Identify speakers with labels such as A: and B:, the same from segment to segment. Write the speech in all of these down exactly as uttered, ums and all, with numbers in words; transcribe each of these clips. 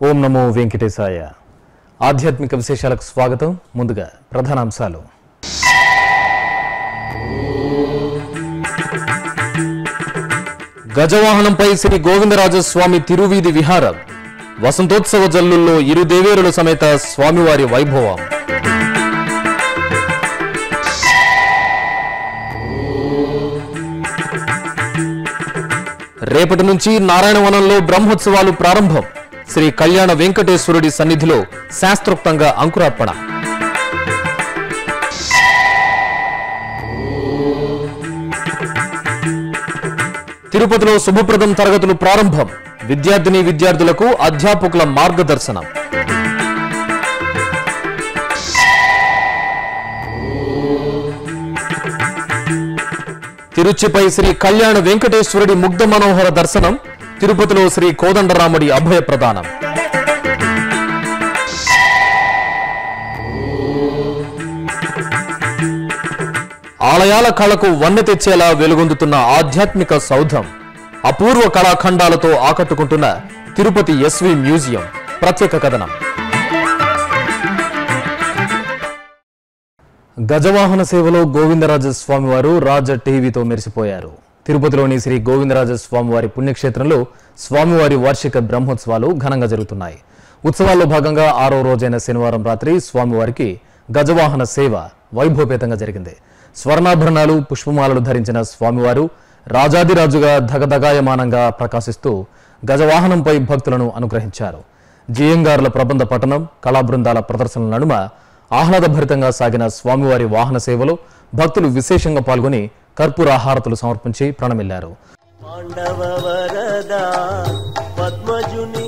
A: ఓం నమో వెంకటేశాయ. ఆధ్యాత్మిక విశేషాలకు స్వాగతం. ముందుగా ప్రధానాంశాలు. గజవాహనంపై శ్రీ గోవిందరాజస్వామి తిరువీధి విహారం. వసంతోత్సవ జల్లుల్లో ఇరు దేవేరుల సమేత స్వామివారి వైభవం. రేపటి నుంచి నారాయణవనంలో బ్రహ్మోత్సవాలు ప్రారంభం. శ్రీ కళ్యాణ వెంకటేశ్వరుడి సన్నిధిలో శాస్త్రోక్తంగా అంకురార్పణ. తిరుపతిలో శుభప్రదం తరగతులు ప్రారంభం. విద్యార్థిని విద్యార్థులకు అధ్యాపకుల మార్గదర్శనం. తిరుచిపై శ్రీ కళ్యాణ వెంకటేశ్వరుడి ముగ్ధ మనోహర దర్శనం. తిరుపతిలో శ్రీ కోదండరాముడి అభయ ప్రదానం. ఆలయాల కళకు వన్నె తెచ్చేలా వెలుగొందుతున్న ఆధ్యాత్మిక సౌధం. అపూర్వ కళాఖండాలతో ఆకట్టుకుంటున్న తిరుపతి ఎస్వి మ్యూజియం. ప్రత్యేక కథనం. గజవాహన సేవలో గోవిందరాజస్వామి వారు రాజ టీవీతో మెరిసిపోయారు. తిరుపతిలోని శ్రీ గోవిందరాజస్వామి వారి పుణ్యక్షేత్రంలో స్వామివారి వార్షిక బ్రహ్మోత్సవాలు ఘనంగా జరుగుతున్నాయి. ఉత్సవాల్లో భాగంగా ఆరో రోజైన శనివారం రాత్రి స్వామివారికి గజవాహన సేవ వైభవపేతంగా జరిగింది. స్వర్ణాభరణాలు, పుష్పమాలలు ధరించిన స్వామివారు రాజాదిరాజుగా ధగధగాయమానంగా ప్రకాశిస్తూ గజవాహనంపై భక్తులను అనుగ్రహించారు. జియంగారుల ప్రబంధ పఠనం, కళాబృందాల ప్రదర్శనల నడుమ ఆహ్లాదభరితంగా సాగిన స్వామివారి వాహన సేవలో భక్తులు విశేషంగా పాల్గొని కర్పూర హారతులు సమర్పించి ప్రణమిల్లారు. పద్మజుని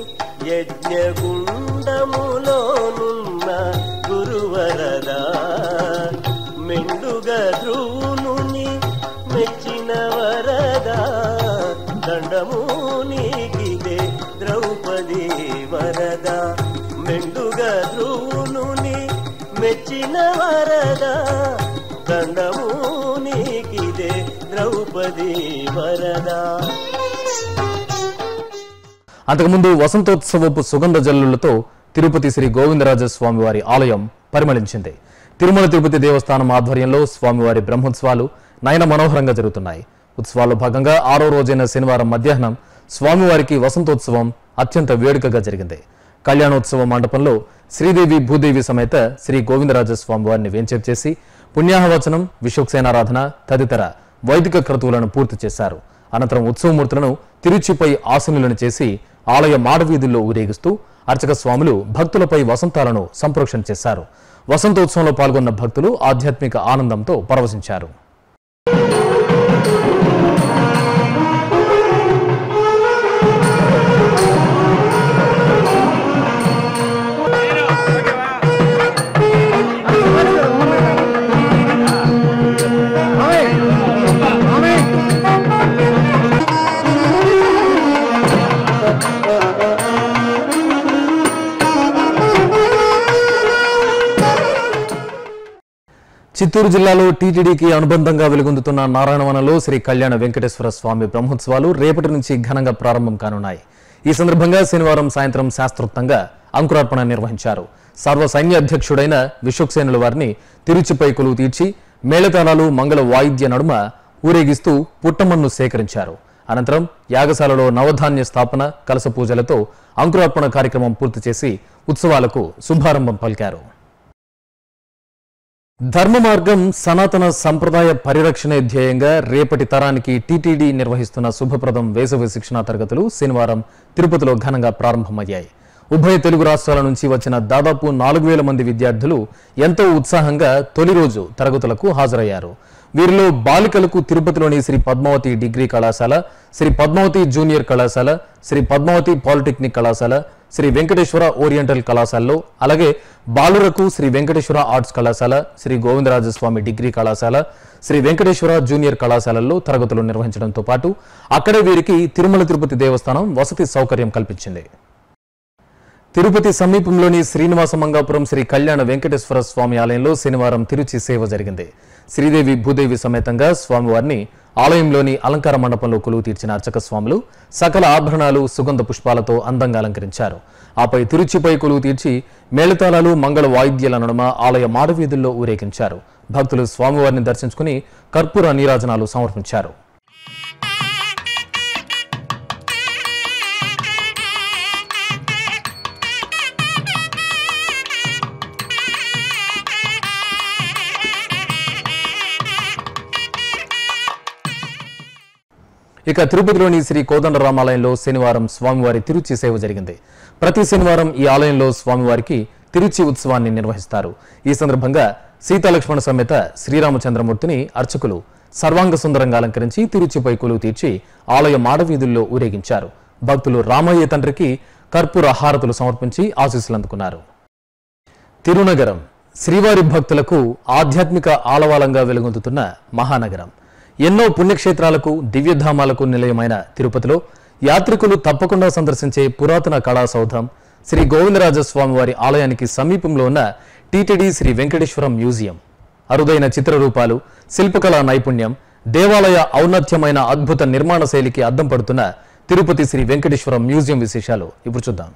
A: యజ్ఞగుండములోనున్న గురువరదా మెండుగా ధ్రువునుని మెచ్చిన వరదా దండము నీకిదే ద్రౌపది వరదా మెండుగా ధ్రువునుని మెచ్చిన వరదా దండము నీకిదే ద్రౌపది వరదా. అంతకుముందు వసంతోత్సవపు సుగంధ జల్లులతో తిరుపతి శ్రీ గోవిందరాజస్వామి వారి ఆలయం పరిమళించింది. తిరుమల తిరుపతి దేవస్థానం ఆధ్వర్యంలో స్వామివారి బ్రహ్మోత్సవాలు నయన మనోహరంగా జరుగుతున్నాయి. ఉత్సవాల్లో భాగంగా ఆరో రోజైన శనివారం మధ్యాహ్నం స్వామివారికి వసంతోత్సవం అత్యంత వేడుకగా జరిగింది. కళ్యాణోత్సవ మండపంలో శ్రీదేవి భూదేవి సమేత శ్రీ గోవిందరాజస్వామి వారిని వేంచేపు చేసి పుణ్యాహవచనం, విశ్వక్సేనారాధన తదితర వైదిక క్రతువులను పూర్తి చేశారు. అనంతరం ఉత్సవమూర్తులను తిరుచిపై ఆసనులను చేసి ఆలయ మాడవీధుల్లో ఊరేగిస్తూ అర్చక స్వాములు భక్తులపై వసంతాలను సంప్రోక్షణ చేశారు. వసంతోత్సవంలో పాల్గొన్న భక్తులు ఆధ్యాత్మిక ఆనందంతో పరవశించారు. చిత్తూరు జిల్లాలో టీటీడీకి అనుబంధంగా వెలుగొందుతున్న నారాయణవనంలో శ్రీ కళ్యాణ వెంకటేశ్వర స్వామి బ్రహ్మోత్సవాలు రేపటి నుంచి ఘనంగా ప్రారంభం కానున్నాయి. ఈ సందర్భంగా శనివారం సాయంత్రం శాస్త్రోక్తంగా అంకురార్పణ నిర్వహించారు. సర్వ సైన్య అధ్యక్షుడైన విశ్వక్సేనుల వారిని తిరుచిపై కొలువు తీర్చి మేళతాళాలు, మంగళ వాయిద్య నడుమ ఊరేగిస్తూ పుట్టమన్ను సేకరించారు. అనంతరం యాగశాలలో నవధాన్య స్థాపన, కలస పూజలతో అంకురార్పణ కార్యక్రమం పూర్తి చేసి ఉత్సవాలకు శుభారంభం పలికారు. ధర్మ మార్గం, సనాతన సంప్రదాయ పరిరక్షణ ధ్యేయంగా రేపటి తరానికి టీటీడీ నిర్వహిస్తున్న శుభప్రదం వేసవి శిక్షణా తరగతులు శనివారం తిరుపతిలో ఘనంగా ప్రారంభమయ్యాయి. ఉభయ తెలుగు రాష్ట్రాల నుంచి వచ్చిన దాదాపు నాలుగు వేల మంది విద్యార్థులు ఎంతో ఉత్సాహంగా తొలి రోజు తరగతులకు హాజరయ్యారు. వీరిలో బాలికలకు తిరుపతిలోని శ్రీ పద్మావతి డిగ్రీ కళాశాల, శ్రీ పద్మావతి జూనియర్ కళాశాల, శ్రీ పద్మావతి పాలిటెక్నిక్ కళాశాల, శ్రీ వెంకటేశ్వర ఓరియంటల్ కళాశాలలో, అలాగే బాలురకు శ్రీ వెంకటేశ్వర ఆర్ట్స్ కళాశాల, శ్రీ గోవిందరాజస్వామి డిగ్రీ కళాశాల, శ్రీ వెంకటేశ్వర జూనియర్ కళాశాలల్లో తరగతులు నిర్వహించడంతో పాటు అక్కడే వీరికి తిరుమల తిరుపతి దేవస్థానం వసతి సౌకర్యం కల్పించింది. తిరుపతి సమీపంలోని శ్రీనివాస మంగాపురం శ్రీ కళ్యాణ వెంకటేశ్వర స్వామి ఆలయంలో శనివారం తిరుచి సేవ జరిగింది. శ్రీదేవి భూదేవి సమేతంగా స్వామివారిని ఆలయంలోని అలంకార మండపంలో కొలువు తీర్చిన అర్చక స్వాములు సకల ఆభరణాలు సుగంధ పుష్పాలతో అందంగా అలంకరించారు. ఆపై తిరుచిపై కొలువు తీర్చి మేళతాళాలు మంగళ వాయిద్యాల నడుమ ఆలయ మాడవీధుల్లో ఊరేగించారు. భక్తులు స్వామివారిని దర్శించుకుని కర్పూర నీరాజనాలు సమర్పించారు. ఇక తిరుపతిలోని శ్రీ కోదండరామాలయంలో శనివారం స్వామివారి తిరుచి సేవ జరిగింది. ప్రతి శనివారం ఈ ఆలయంలో స్వామివారికి తిరుచి ఉత్సవాన్ని నిర్వహిస్తారు. ఈ సందర్భంగా సీతాలక్ష్మణ సమేత శ్రీరామచంద్రమూర్తిని అర్చకులు సర్వాంగ సుందరంగా అలంకరించి తిరుచిపై కొలువు తీర్చి ఆలయ మాడవీధుల్లో ఊరేగించారు. భక్తులు రామయ్య తండ్రికి కర్పూర హారతులు సమర్పించి ఆశీస్సులు అందుకున్నారు. తిరునగరం శ్రీవారి భక్తులకు ఆధ్యాత్మిక ఆలవాలంగా వెలుగొందుతున్న మహానగరం. ఎన్నో పుణ్యక్షేత్రాలకు దివ్యధామాలకు నిలయమైన తిరుపతిలో యాత్రికులు తప్పకుండా సందర్శించే పురాతన కళాసౌధం శ్రీ గోవిందరాజస్వామి వారి ఆలయానికి సమీపంలో ఉన్న టీటీడీ శ్రీ వెంకటేశ్వర మ్యూజియం. అరుదైన చిత్రరూపాలు, శిల్పకళా నైపుణ్యం, దేవాలయ ఔన్నత్యమైన అద్భుత నిర్మాణ శైలికి అద్దం పడుతున్న తిరుపతి శ్రీ వెంకటేశ్వర మ్యూజియం విశేషాలు ఇప్పుడు చూద్దాం.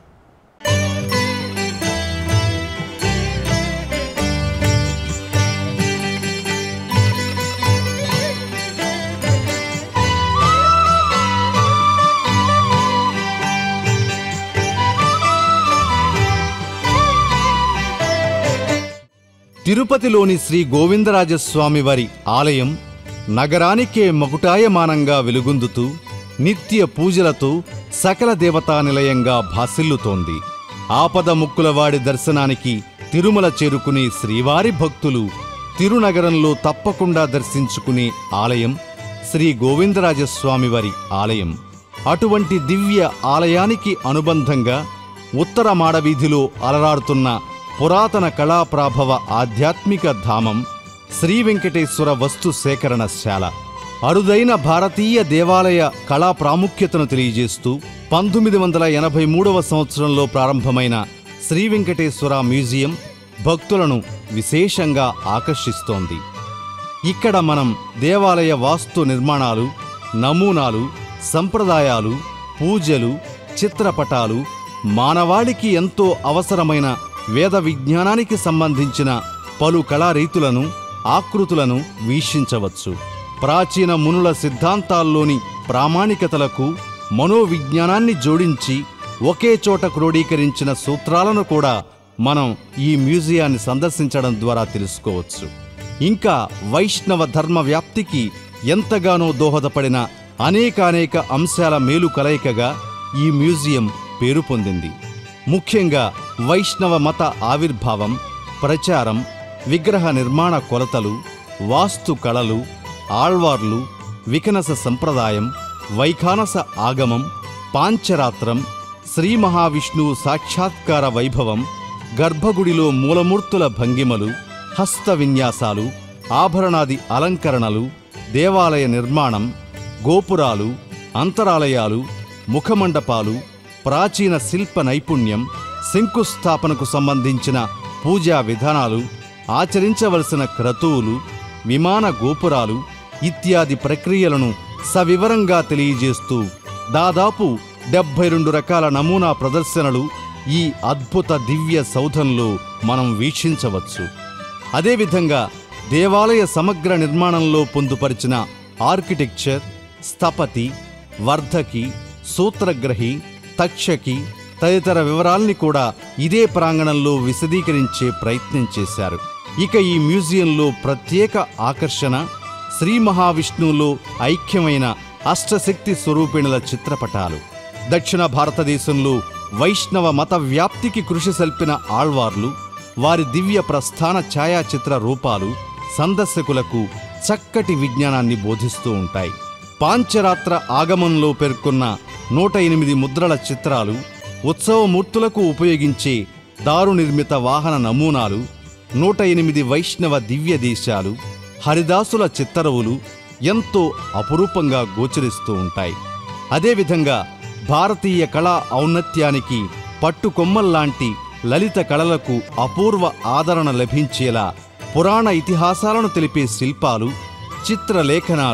B: తిరుపతిలోని శ్రీ గోవిందరాజస్వామి వారి ఆలయం నగరానికే మకుటాయమానంగా వెలుగొందుతూ నిత్య పూజలతో సకల దేవతా నిలయంగా భాసిల్లుతోంది. ఆపద ముక్కులవాడి దర్శనానికి తిరుమల చేరుకునే శ్రీవారి భక్తులు తిరునగరంలో తప్పకుండా దర్శించుకునే ఆలయం శ్రీ గోవిందరాజస్వామి వారి ఆలయం. అటువంటి దివ్య ఆలయానికి అనుబంధంగా ఉత్తర మాడవీధిలో అలరాడుతున్న పురాతన కళాప్రాభవ ఆధ్యాత్మిక ధామం శ్రీ వెంకటేశ్వర వస్తు సేకరణశాల. అరుదైన భారతీయ దేవాలయ కళా ప్రాముఖ్యతను తెలియజేస్తూ పంతొమ్మిది వందల ఎనభై మూడవ సంవత్సరంలో ప్రారంభమైన శ్రీ వెంకటేశ్వర మ్యూజియం భక్తులను విశేషంగా ఆకర్షిస్తోంది. ఇక్కడ మనం దేవాలయ వాస్తు నిర్మాణాలు, నమూనాలు, సంప్రదాయాలు, పూజలు, చిత్రపటాలు, మానవాళికి ఎంతో అవసరమైన వేద విజ్ఞానానికి సంబంధించిన పలు కళారీతులను, ఆకృతులను వీక్షించవచ్చు. ప్రాచీన మునుల సిద్ధాంతాల్లోని ప్రామాణికతలకు మనోవిజ్ఞానాన్ని జోడించి ఒకే చోట క్రోడీకరించిన సూత్రాలను కూడా మనం ఈ మ్యూజియాన్ని సందర్శించడం ద్వారా తెలుసుకోవచ్చు. ఇంకా వైష్ణవ ధర్మ వ్యాప్తికి ఎంతగానో దోహదపడిన అనేకానేక అంశాల మేలు కలయికగా ఈ మ్యూజియం పేరు పొందింది. ముఖ్యంగా వైష్ణవ మత ఆవిర్భావం, ప్రచారం, విగ్రహ నిర్మాణ కొలతలు, వాస్తు కళలు, ఆళ్వార్లు, వికనస సంప్రదాయం, వైఖానస ఆగమం, పాంచరాత్రం, శ్రీ మహావిష్ణువు సాక్షాత్కార వైభవం, గర్భగుడిలో మూలమూర్తుల భంగిమలు, హస్త విన్యాసాలు, ఆభరణాది అలంకరణలు, దేవాలయ నిర్మాణం, గోపురాలు, అంతరాలయాలు, ముఖమండపాలు, ప్రాచీన శిల్ప నైపుణ్యం, శంకుస్థాపనకు సంబంధించిన పూజా విధానాలు, ఆచరించవలసిన క్రతువులు, విమాన గోపురాలు ఇత్యాది ప్రక్రియలను సవివరంగా తెలియజేస్తూ దాదాపు డెబ్బై రెండు రకాల నమూనా ప్రదర్శనలు ఈ అద్భుత దివ్య సౌధంలో మనం వీక్షించవచ్చు. అదేవిధంగా దేవాలయ సమగ్ర నిర్మాణంలో పొందుపరిచిన ఆర్కిటెక్చర్, స్థపతి, వర్ధకి, సూత్రగ్రహి, తక్షకి తదితర వివరాల్ని కూడా ఇదే ప్రాంగణంలో విశదీకరించే ప్రయత్నం చేశారు. ఇక ఈ మ్యూజియంలో ప్రత్యేక ఆకర్షణ శ్రీ మహావిష్ణువులో ఐక్యమైన అష్టశక్తి స్వరూపిణుల చిత్రపటాలు. దక్షిణ భారతదేశంలో వైష్ణవ మత వ్యాప్తికి కృషి సల్పిన ఆళ్వార్లు, వారి దివ్య ప్రస్థాన ఛాయాచిత్ర రూపాలు సందర్శకులకు చక్కటి విజ్ఞానాన్ని బోధిస్తూ ఉంటాయి. పాంచరాత్ర ఆగమంలో పేర్కొన్న నూట ఎనిమిది ముద్రల చిత్రాలు, ఉత్సవమూర్తులకు ఉపయోగించే దారు నిర్మిత వాహన నమూనాలు, నూట ఎనిమిది వైష్ణవ దివ్య దేశాలు, హరిదాసుల చిత్తరువులు ఎంతో అపురూపంగా గోచరిస్తూ ఉంటాయి. అదేవిధంగా భారతీయ కళా ఔన్నత్యానికి పట్టుకొమ్మల్లాంటి లలిత కళలకు అపూర్వ ఆదరణ లభించేలా పురాణ ఇతిహాసాలను తెలిపే శిల్పాలు, చిత్రలేఖనాలు,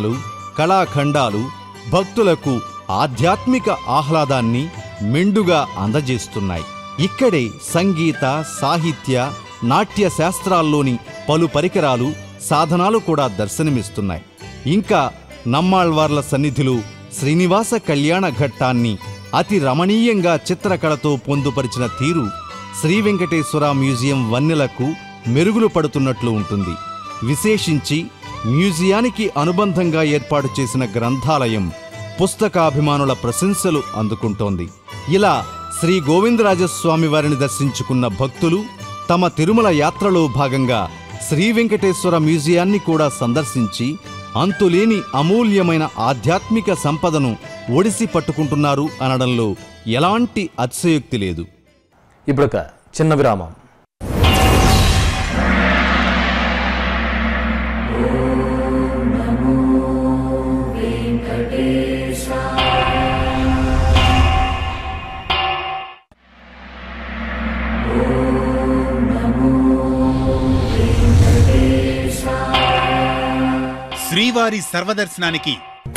B: కళాఖండాలు భక్తులకు ఆధ్యాత్మిక ఆహ్లాదాన్ని మెండుగా అందజేస్తున్నాయి. ఇక్కడే సంగీత, సాహిత్య, నాట్య శాస్త్రాల్లోని పలు పరికరాలు, సాధనాలు కూడా దర్శనమిస్తున్నాయి. ఇంకా నమ్మాళ్వార్ల సన్నిధిలో శ్రీనివాస కళ్యాణ ఘట్టాన్ని అతి రమణీయంగా చిత్రకళతో పొందుపరిచిన తీరు శ్రీ వెంకటేశ్వర మ్యూజియం వన్నెలకు మెరుగులు పడుతున్నట్లు ఉంటుంది. విశేషించి మ్యూజియానికి అనుబంధంగా ఏర్పాటు చేసిన గ్రంథాలయం పుస్తకాభిమానుల ప్రశంసలు అందుకుంటోంది. ఇలా శ్రీ గోవిందరాజస్వామి వారిని దర్శించుకున్న భక్తులు తమ తిరుమల యాత్రలో భాగంగా శ్రీ వెంకటేశ్వర మ్యూజియాన్ని కూడా సందర్శించి అంతులేని అమూల్యమైన ఆధ్యాత్మిక సంపదను ఒడిసి పట్టుకుంటున్నారు అనడంలో ఎలాంటి అతిశయోక్తి లేదు.
A: ఇప్పుడొక చిన్న విరామం.
C: శ్రీవారి సర్వదర్శనానికి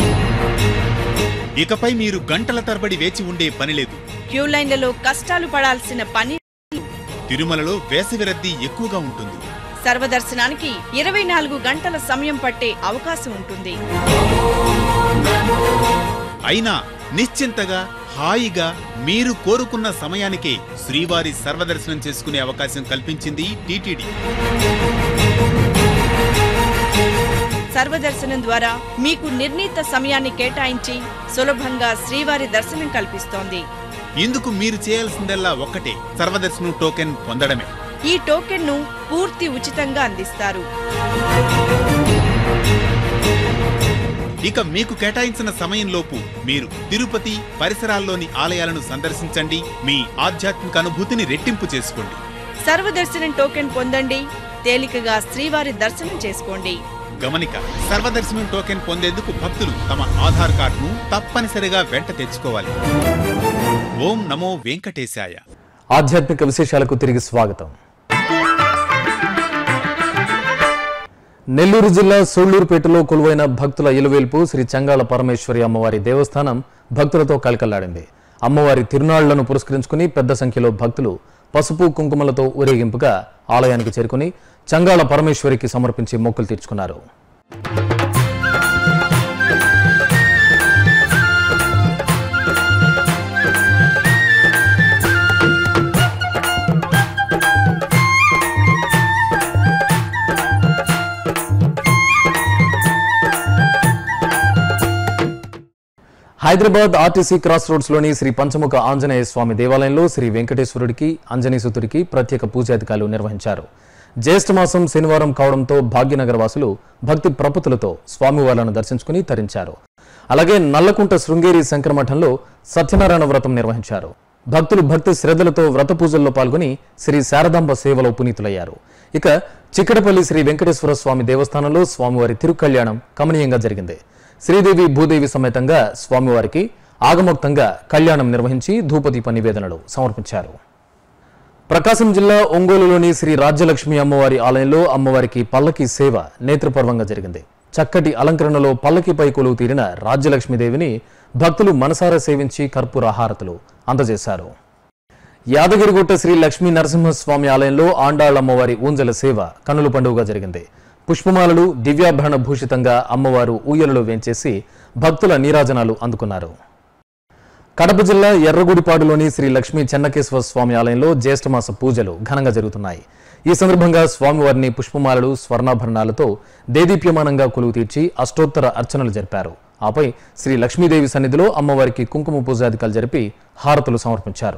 C: ఇకపై మీరు గంటల తరబడి వేచి ఉండే పనిలేదు.
D: క్యూ లైన్లలో కష్టాలు పడాల్సిన పని.
C: తిరుమలలో వేసవి రద్దీ ఎక్కువగా ఉంటుంది.
D: సర్వదర్శనానికి ఇరవై నాలుగు గంటల సమయం పట్టే అవకాశం ఉంటుంది.
C: అయినా నిశ్చింతగా, హాయిగా మీరు కోరుకున్న సమయానికే శ్రీవారి సర్వదర్శనం చేసుకునే అవకాశం కల్పించింది టీటీడీ.
D: సర్వదర్శనం ద్వారా మీకు నిర్ణీత సమయాన్ని కేటాయించి సులభంగా శ్రీవారి దర్శనం కల్పిస్తోంది.
C: ఇందుకు మీరు చేయాల్సిందల్లా ఒక్కటే, సర్వదర్శనం టోకెన్ పొందడమే.
D: ఈ టోకెన్ ను పూర్తి ఉచితంగా అందిస్తారు.
C: ఇక మీకు కేటాయించిన సమయంలోపు మీరు తిరుపతి పరిసరాల్లోని ఆలయాలను సందర్శించండి. మీ ఆధ్యాత్మిక అనుభూతిని రెట్టింపు చేసుకోండి.
D: సర్వదర్శనం టోకెన్ పొందండి. తేలికగా శ్రీవారి దర్శనం చేసుకోండి.
C: గమనిక, సర్వదర్శనం టోకెన్ పొందేందుకు భక్తులు తమ ఆధార్ కార్డును తప్పనిసరిగా వెంట తెచ్చుకోవాలి. ఓం నమో వెంకటేశాయ.
A: ఆధ్యాత్మిక విశేషాలకు తిరిగి స్వాగతం. నెల్లూరు జిల్లా సోళ్లూరుపేటలో కొలువైన భక్తుల ఇలవేల్పు శ్రీ చంగాళ పరమేశ్వరి అమ్మవారి దేవస్థానం భక్తులతో కలకల్లాడింది. అమ్మవారి తిరునాళ్లను పురస్కరించుకుని పెద్ద సంఖ్యలో భక్తులు పసుపు కుంకుమలతో ఊరేగింపుగా ఆలయానికి చేరుకుని చంగాళ పరమేశ్వరికి సమర్పించి మొక్కులు తీర్చుకున్నారు. హైదరాబాద్ ఆర్టీసీ క్రాస్ రోడ్స్ లోని శ్రీ పంచముఖ ఆంజనేయ స్వామి దేవాలయంలో శ్రీ వెంకటేశ్వరుడికి అంజనీసుతుడికి ప్రత్యేక పూజాధికారులు నిర్వహించారు. జ్యేష్ఠమాసం శనివారం కావడంతో భాగ్యనగర వాసులు భక్తి ప్రపతులతో స్వామివార్లను దర్శించుకుని తరించారు. అలాగే నల్లకుంట శృంగేరి శంకరమఠంలో సత్యనారాయణ వ్రతం నిర్వహించారు. భక్తులు భక్తి శ్రద్ధలతో వ్రత పూజల్లో పాల్గొని శ్రీ శారదాంబ సేవలో పునీతులయ్యారు. ఇక చిక్కడపల్లి శ్రీ వెంకటేశ్వర స్వామి దేవస్థానంలో స్వామివారి తిరుకళ్యాణం కమనీయంగా జరిగింది. శ్రీదేవి భూదేవి సమేతంగా స్వామివారికి ఆగమోక్తంగా కళ్యాణం నిర్వహించి ధూపదీప నివేదనలు సమర్పించారు. ప్రకాశం జిల్లా ఒంగోలులోని శ్రీ రాజ్యలక్ష్మి అమ్మవారి ఆలయంలో అమ్మవారికి పల్లకి సేవ నేత్రపర్వంగా జరిగింది. చక్కటి అలంకరణలో పల్లకిపై కొలువు తీరిన రాజ్యలక్ష్మీదేవిని భక్తులు మనసారా సేవించి కర్పూర హారతులు అందజేశారు. యాదగిరిగుట్ట శ్రీ లక్ష్మీ నరసింహస్వామి ఆలయంలో ఆండాళ్ అమ్మవారి ఊంజల సేవ కన్నుల పండుగగా జరిగింది. పుష్పమాలలు దివ్యాభరణ భూషితంగా అమ్మవారు ఊయలలో వేంచేసి భక్తుల నీరాజనాలు అందుకున్నారు. కడప జిల్లా ఎర్రగుడిపాడులోని శ్రీ లక్ష్మీ చెన్నకేశ్వర స్వామి ఆలయంలో జ్యేష్ఠమాస పూజలు ఘనంగా జరుగుతున్నాయి. ఈ సందర్భంగా స్వామివారిని పుష్పమాలలు స్వర్ణాభరణాలతో దేదీప్యమానంగా కొలువు తీర్చి అష్టోత్తర అర్చనలు జరిపారు. ఆపై శ్రీ లక్ష్మీదేవి సన్నిధిలో అమ్మవారికి కుంకుమ పూజాధికాలు జరిపి హారతులు సమర్పించారు.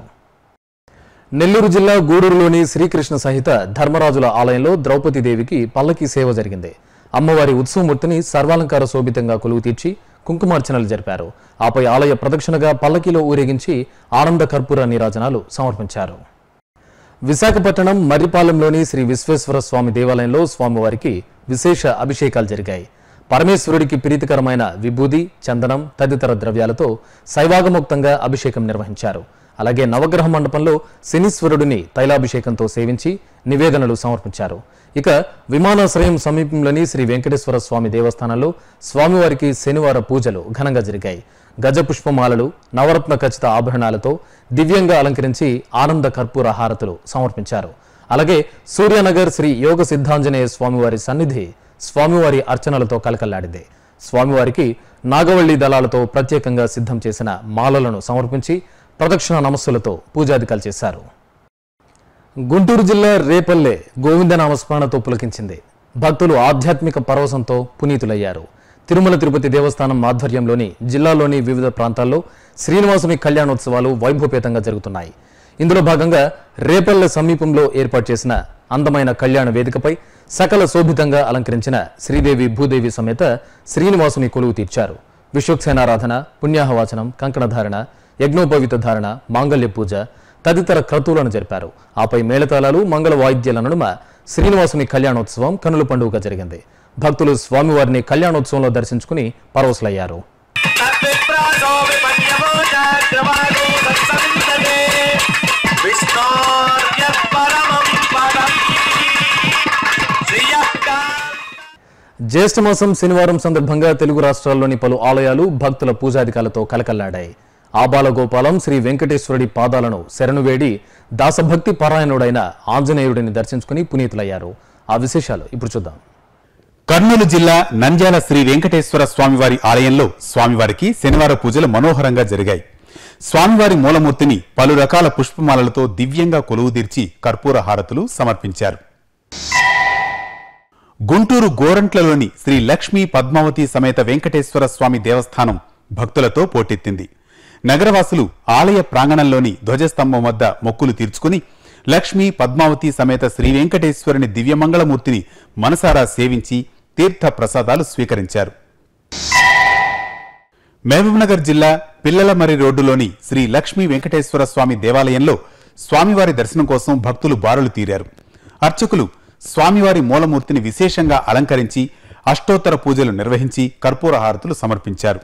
A: నెల్లూరు జిల్లా గూడూరులోని శ్రీకృష్ణ సహిత ధర్మరాజుల ఆలయంలో ద్రౌపదీదేవికి పల్లకి సేవ జరిగింది. అమ్మవారి ఉత్సవమూర్తిని సర్వాలంకార శోభితంగా కొలువు తీర్చి కుంకుమార్చనలు జరిపారు. ఆపై ఆలయ ప్రదక్షిణగా పల్లకిలో ఊరేగించి ఆనంద కర్పూర నీరాజనాలు సమర్పించారు. విశాఖపట్నం మర్రిపాలెంలోని శ్రీ విశ్వేశ్వర స్వామి దేవాలయంలో స్వామివారికి విశేష అభిషేకాలు జరిగాయి. పరమేశ్వరుడికి ప్రీతికరమైన విభూది, చందనం తదితర ద్రవ్యాలతో శైవాగమోక్తంగా అభిషేకం నిర్వహించారు. అలాగే నవగ్రహ మండపంలో శనీశ్వరుడిని తైలాభిషేకంతో సేవించి నివేదనలు సమర్పించారు. ఇక విమానాశ్రయం సమీపంలోని శ్రీ వెంకటేశ్వర స్వామి దేవస్థానంలో స్వామివారికి శనివార పూజలు ఘనంగా జరిగాయి. గజ పుష్పమాలలు, నవరత్న ఖచ్చిత ఆభరణాలతో దివ్యంగా అలంకరించి ఆనంద కర్పూర హారతులు సమర్పించారు. అలాగే సూర్యనగర్ శ్రీ యోగ సిద్ధాంజనేయ స్వామివారి సన్నిధి స్వామివారి అర్చనలతో కలకల్లాడింది. స్వామివారికి నాగవల్లి దళాలతో ప్రత్యేకంగా సిద్ధం చేసిన మాలలను సమర్పించి ప్రదక్షిణ నమస్సులతో పూజాదికాలు చేశారు. గుంటూరు జిల్లా రేపల్లె గోవిందనామస్మరణతో పులకించింది. భక్తులు ఆధ్యాత్మిక పరవశంతో పునీతులయ్యారు. తిరుమల తిరుపతి దేవస్థానం ఆధ్వర్యంలోని జిల్లాలోని వివిధ ప్రాంతాల్లో శ్రీనివాసుని కళ్యాణోత్సవాలు వైభవపేతంగా జరుగుతున్నాయి. ఇందులో భాగంగా రేపల్లె సమీపంలో ఏర్పాటు చేసిన అందమైన కళ్యాణ వేదికపై సకల శోభితంగా అలంకరించిన శ్రీదేవి భూదేవి సమేత శ్రీనివాసుని కొలువు తీర్చారు. విశ్వక్సేనారాధన, పుణ్యాహవాచనం, కంకణధారణ, యజ్ఞోపవిత ధారణ, మాంగళ్య పూజ తదితర క్రతువులను జరిపారు. ఆపై మేళతాళాలు, మంగళ వాయిద్యాల నడుమ శ్రీనివాసుని కళ్యాణోత్సవం కనుల పండుగగా జరిగింది. భక్తులు స్వామివారిని కళ్యాణోత్సవంలో దర్శించుకుని పరవశులయ్యారు. జ్యేష్ఠమాసం శనివారం సందర్భంగా తెలుగు రాష్ట్రాల్లోని పలు ఆలయాలు భక్తుల పూజాధికాలతో కలకల్లాడాయి. ఆబాలగోపాలం శ్రీ వెంకటేశ్వరుడి పాదాలను శరణు వేడి దాసభక్తి పరాయణుడైన ఆంజనేయుడిని దర్శించుకుని పునీతులయ్యారు. ఆ విశేషాలు ఇప్పుడు చూద్దాం.
E: కర్నూలు జిల్లా నంద్యాల శ్రీ వెంకటేశ్వర స్వామివారి ఆలయంలో స్వామివారికి శనివార పూజలు మనోహరంగా జరిగాయి. స్వామివారి మూలమూర్తిని పలు రకాల పుష్పమాలలతో దివ్యంగా కొలువుదీర్చి కర్పూర హారతులు సమర్పించారు. గుంటూరు గోరంట్లలోని శ్రీ లక్ష్మీ పద్మావతి సమేత వెంకటేశ్వర స్వామి దేవస్థానం భక్తులతో పోటెత్తింది. నగరవాసులు ఆలయ ప్రాంగణంలోని ధ్వజస్తంభం వద్ద మొక్కులు తీర్చుకుని లక్ష్మీ పద్మావతి సమేత శ్రీ వెంకటేశ్వరుని దివ్యమంగళమూర్తిని మనసారా సేవించి తీర్థ ప్రసాదాలు స్వీకరించారు. మహబూబ్నగర్ జిల్లా పిల్లలమర్రి రోడ్డులోని శ్రీ లక్ష్మీ వెంకటేశ్వర స్వామి దేవాలయంలో స్వామివారి దర్శనం కోసం భక్తులు బారులు తీరారు. అర్చకులు స్వామివారి మూలమూర్తిని విశేషంగా అలంకరించి అష్టోత్తర పూజలు నిర్వహించి కర్పూర హారతులు సమర్పించారు.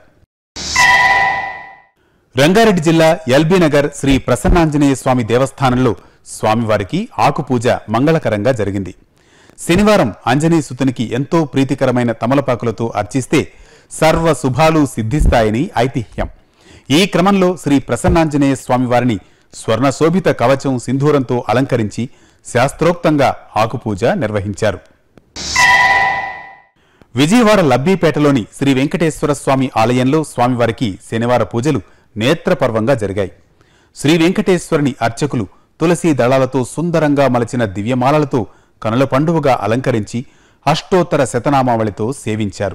E: రంగారెడ్డి జిల్లా ఎల్బీ నగర్ శ్రీ ప్రసన్నాంజనేయ స్వామి దేవస్థానంలో స్వామివారికి ఆకుపూజ మంగళకరంగా జరిగింది. శనివారం ఆంజనేయ సుతునికి ఎంతో ప్రీతికరమైన తమలపాకులతో అర్చిస్తే సర్వ శుభాలు సిద్ధిస్తాయని ఐతిహ్యం. ఈ క్రమంలో శ్రీ ప్రసన్నాంజనేయ స్వామివారిని స్వర్ణశోభిత కవచం సింధూరంతో అలంకరించి శాస్త్రోక్తంగా ఆకుపూజ నిర్వహించారు. విజయవాడ లబ్బీపేటలోని శ్రీ వెంకటేశ్వర స్వామి ఆలయంలో స్వామివారికి శనివార పూజలు నేత్రపర్వంగా జరిగాయి. శ్రీ వెంకటేశ్వరుని అర్చకులు తులసీ దళాలతో సుందరంగా మలచిన దివ్యమాలలతో కనుల పండువగా అలంకరించి అష్టోత్తర శతనామావళితో సేవించారు.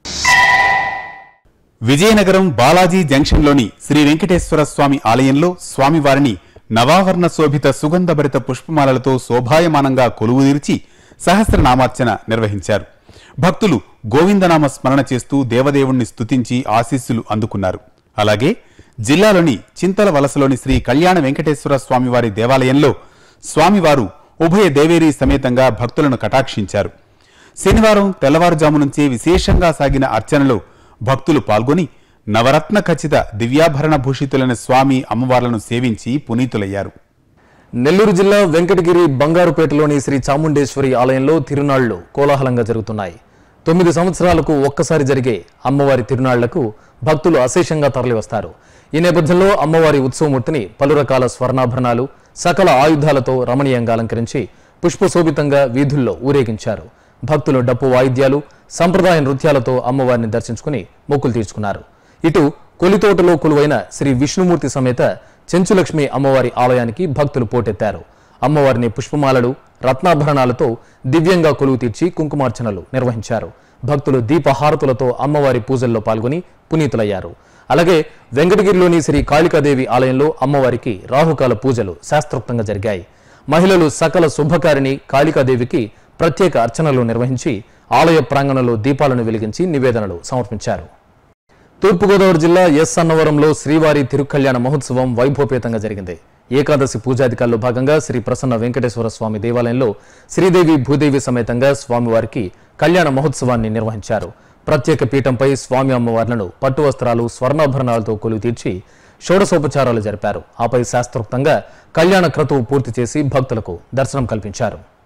E: విజయనగరం బాలాజీ జంక్షన్లోని శ్రీ వెంకటేశ్వర స్వామి ఆలయంలో స్వామివారిని నవావర్ణ శోభిత సుగంధభరిత పుష్పమాలలతో శోభాయమానంగా కొలువుదీర్చి సహస్రనామార్చన నిర్వహించారు. భక్తులు గోవిందనామ స్మరణ చేస్తూ దేవదేవుణ్ణి స్తుతించి ఆశీస్సులు అందుకున్నారు. అలాగే జిల్లాలోని చింతల వలసలోని శ్రీ కళ్యాణ వెంకటేశ్వర స్వామివారి దేవాలయంలో స్వామివారు ఉభయ దేవేరీ సమేతంగా భక్తులను కటాక్షించారు. శనివారం తెల్లవారుజాము నుంచే విశేషంగా సాగిన అర్చనలో భక్తులు పాల్గొని నవరత్న ఖచ్చిత దివ్యాభరణ భూషితులైన స్వామి అమ్మవార్లను సేవించి పునీతులయ్యారు.
A: నెల్లూరు జిల్లా వెంకటగిరి బంగారుపేటలోని శ్రీ చాముండేశ్వరి ఆలయంలో తిరునాళ్లు కోలాహలంగా జరుగుతున్నాయి. తొమ్మిది సంవత్సరాలకు ఒక్కసారి జరిగే అమ్మవారి తిరునాళ్లకు భక్తులు అశేషంగా తరలివస్తారు. ఈ నేపథ్యంలో అమ్మవారి ఉత్సవమూర్తిని పలు రకాల స్వర్ణాభరణాలు, సకల ఆయుధాలతో రమణీయంగా అలంకరించి పుష్పశోభితంగా వీధుల్లో ఊరేగించారు. భక్తులు డప్పు వాయిద్యాలు, సంప్రదాయ నృత్యాలతో అమ్మవారిని దర్శించుకుని మొక్కులు తీర్చుకున్నారు. ఇటు కొలితోటలో కొలువైన శ్రీ విష్ణుమూర్తి సమేత చెంచులక్ష్మి అమ్మవారి ఆలయానికి భక్తులు పోటెత్తారు. అమ్మవారిని పుష్పమాలలు, రత్నాభరణాలతో దివ్యంగా కొలువు తీర్చి కుంకుమార్చనలు నిర్వహించారు. భక్తులు దీపహారతులతో అమ్మవారి పూజల్లో పాల్గొని పునీతులయ్యారు. అలాగే వెంకటగిరిలోని శ్రీ కాళికాదేవి ఆలయంలో అమ్మవారికి రాహుకాల పూజలు శాస్త్రోక్తంగా జరిగాయి. మహిళలు సకల శుభకారిణి కాళికాదేవికి ప్రత్యేక అర్చనలు నిర్వహించి ఆలయ ప్రాంగణంలో దీపాలను వెలిగించి నివేదనలు సమర్పించారు. తూర్పుగోదావరి జిల్లా ఎస్ అన్నవరంలో శ్రీవారి తిరుకళ్యాణ మహోత్సవం వైభవపేతంగా జరిగింది. ఏకాదశి పూజాధికాల్లో భాగంగా శ్రీ ప్రసన్న వెంకటేశ్వర స్వామి దేవాలయంలో శ్రీదేవి భూదేవి సమేతంగా స్వామివారికి కళ్యాణ మహోత్సవాన్ని నిర్వహించారు. ప్రత్యేక పీఠంపై స్వామి అమ్మవార్లను పట్టు వస్త్రాలు, స్వర్ణాభరణాలతో కొలువు తీర్చి షోడశోపచారాలు జరిపారు. ఆపై శాస్త్రోక్తంగా కళ్యాణ క్రతువు పూర్తి చేసి భక్తులకు దర్శనం కల్పించారు.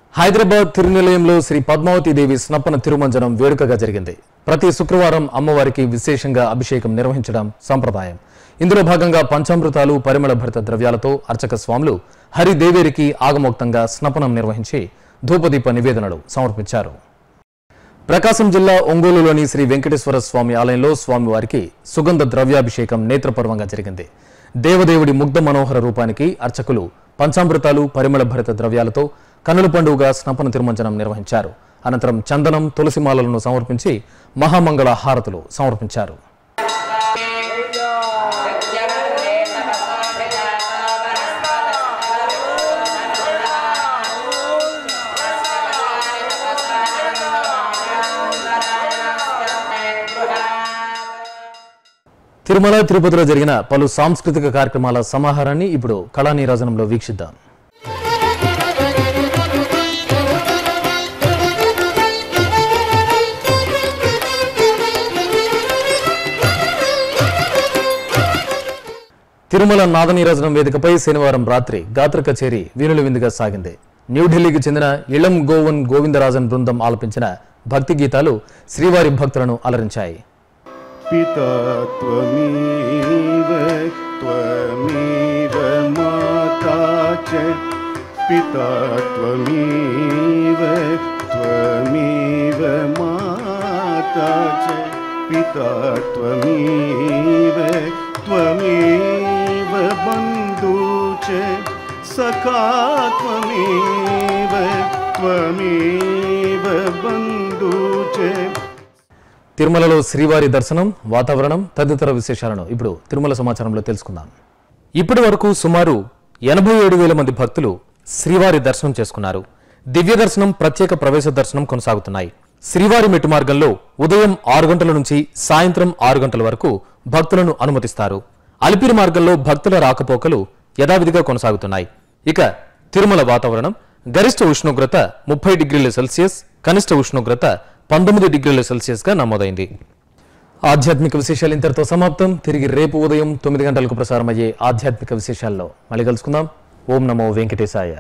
A: హైదరాబాద్ తిరునిలయంలో శ్రీ పద్మావతి దేవి స్నపన తిరుమంజనం వేడుకగా జరిగింది. ప్రతి శుక్రవారం అమ్మవారికి విశేషంగా అభిషేకం నిర్వహించడం సంప్రదాయం. ఇందులో భాగంగా పంచామృతాలు, పరిమళ భరిత ద్రవ్యాలతో అర్చక స్వాములు హరిదేవేరికి ఆగమోక్తంగా స్నపనం నిర్వహించి ధూపదీప నివేదనలు సమర్పించారు. ప్రకాశం జిల్లా ఒంగోలులోని శ్రీ వెంకటేశ్వర స్వామి ఆలయంలో స్వామివారికి సుగంధ ద్రవ్యాభిషేకం నేత్రపర్వంగా జరిగింది. దేవదేవుడి ముగ్ధ మనోహర రూపానికి అర్చకులు పంచామృతాలు, పరిమళ భరిత ద్రవ్యాలతో కన్నుల పండుగగా స్నపన తిరుమంజనం నిర్వహించారు. అనంతరం చందనం, తులసిమాలలను సమర్పించి మహామంగళ హారతులు సమర్పించారు. తిరుమల తిరుపతిలో జరిగిన పలు సాంస్కృతిక కార్యక్రమాల సమాహారాన్ని ఇప్పుడు కళానీరాజనంలో వీక్షిద్దాం. తిరుమల నాదనీరాజనం వేదికపై శనివారం రాత్రి గాత్ర కచేరీ వీణుల విందుగా సాగింది. న్యూఢిల్లీకి చెందిన ఇళం గోవన్ గోవిందరాజన్ బృందం ఆలపించిన భక్తి గీతాలు శ్రీవారి భక్తులను అలరించాయి.
F: పితా త్వమేవ త్వమేవ మాతా చ పితా త్వమేవ త్వమేవ మాతా చ పితా త్వమేవ త్వమేవ బంధూ చ సఖా త్వమేవ త్వమేవ బంధూ చ.
A: తిరుమలలో శ్రీవారి దర్శనం, వాతావరణం తదితర విశేషాలను ఇప్పుడు తిరుమల సమాచారంలో తెలుసుకుందాం. ఇప్పటి వరకు సుమారు ఎనభై ఏడు వేల మంది భక్తులు శ్రీవారి దర్శనం చేసుకున్నారు. దివ్య దర్శనం, ప్రత్యేక ప్రవేశ దర్శనం కొనసాగుతున్నాయి. శ్రీవారి మెట్టు మార్గంలో ఉదయం ఆరు గంటల నుంచి సాయంత్రం ఆరు గంటల వరకు భక్తులను అనుమతిస్తారు. అలిపిరి మార్గంలో భక్తుల రాకపోకలు యథావిధిగా కొనసాగుతున్నాయి. ఇక తిరుమల వాతావరణం గరిష్ట ఉష్ణోగ్రత ముప్పై డిగ్రీల సెల్సియస్, కనిష్ట ఉష్ణోగ్రత పంతొమ్మిది డిగ్రీల సెల్సియస్ గా నమోదైంది. ఆధ్యాత్మిక విశేషాలు ఇంతటితో సమాప్తం. తిరిగి రేపు ఉదయం తొమ్మిది గంటలకు ప్రసారమయ్యే ఆధ్యాత్మిక విశేషాల్లో మళ్ళీ కలుసుకుందాం. ఓం నమో వెంకటేశాయ.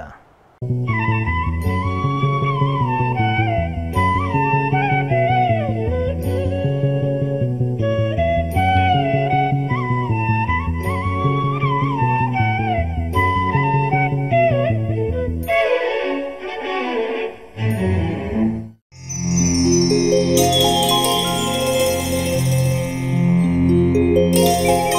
G: Thank you.